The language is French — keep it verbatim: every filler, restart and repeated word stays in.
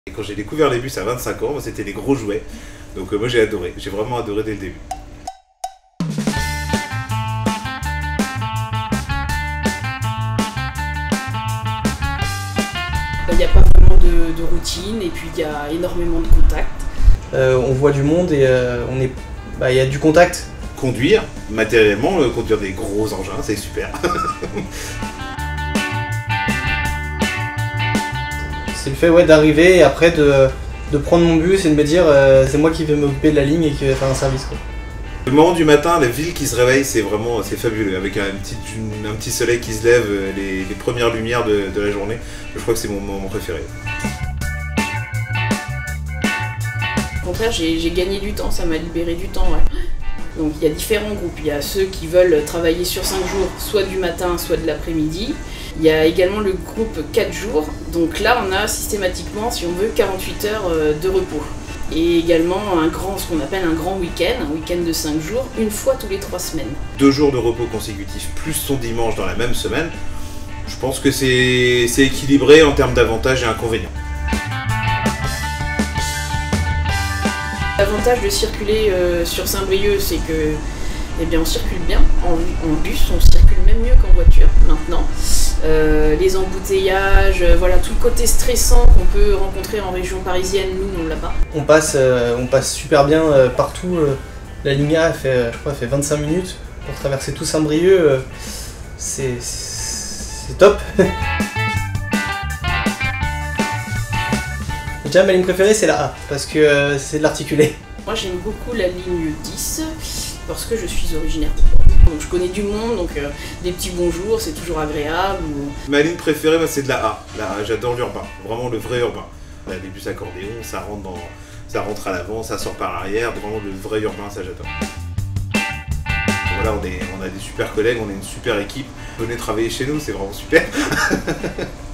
Et quand j'ai découvert les bus à vingt-cinq ans, c'était les gros jouets. Donc euh, moi j'ai adoré, j'ai vraiment adoré dès le début. Il n'y a pas vraiment de, de routine et puis il y a énormément de contacts. Euh, on voit du monde et euh, on est, bah, y a du contact. Conduire, matériellement, euh, conduire des gros engins, c'est super. C'est le fait ouais, d'arriver et après de, de prendre mon bus et de me dire euh, c'est moi qui vais m'occuper de la ligne et qui vais faire un service, quoi. Le moment du matin, la ville qui se réveille, c'est vraiment c'est fabuleux. Avec un petit, une, un petit soleil qui se lève, les, les premières lumières de, de la journée, je crois que c'est mon moment préféré. Au contraire, j'ai gagné du temps, ça m'a libéré du temps. Ouais. Donc il y a différents groupes. Il y a ceux qui veulent travailler sur cinq jours, soit du matin, soit de l'après-midi. Il y a également le groupe quatre jours. Donc là, on a systématiquement, si on veut, quarante-huit heures de repos. Et également un grand, ce qu'on appelle un grand week-end, un week-end de cinq jours, une fois tous les trois semaines. Deux jours de repos consécutifs plus son dimanche dans la même semaine, je pense que c'est équilibré en termes d'avantages et inconvénients. L'avantage de circuler euh, sur Saint-Brieuc, c'est que eh bien, on circule bien en, en bus, on circule même mieux qu'en voiture maintenant. Euh, les embouteillages, euh, voilà, tout le côté stressant qu'on peut rencontrer en région parisienne, nous on l'a pas. On passe, euh, on passe super bien euh, partout. Euh, la ligne A, elle fait, euh, je crois, elle fait vingt-cinq minutes pour traverser tout Saint-Brieuc. Euh, c'est top. Déjà, ma ligne préférée, c'est la A, parce que euh, c'est de l'articulé. Moi, j'aime beaucoup la ligne dix, parce que je suis originaire de Bordeaux. Donc, je connais du monde, donc euh, des petits bonjours, c'est toujours agréable. Ou... Ma ligne préférée, bah, c'est de la A. La A, j'adore l'urbain, vraiment le vrai urbain. On a des bus accordéon, ça rentre, dans, ça rentre à l'avant, ça sort par l'arrière, vraiment le vrai urbain, ça j'adore. Voilà, on, est, on a des super collègues, on est une super équipe. Venez travailler chez nous, c'est vraiment super.